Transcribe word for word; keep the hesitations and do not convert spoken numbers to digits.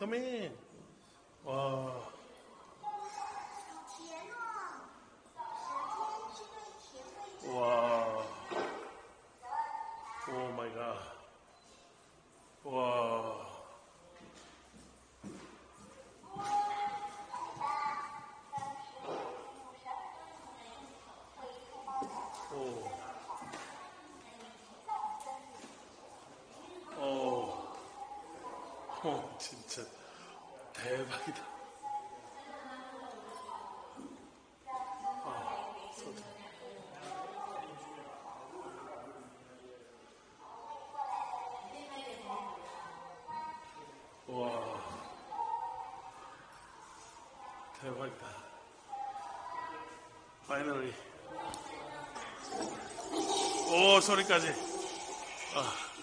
come in. 와. 와. 오 마이 갓. 와. 오. 오. 오, 진짜 대박이다. 아, 소리. 와, 대박이다. 파이널리. 오, 소리까지. 아.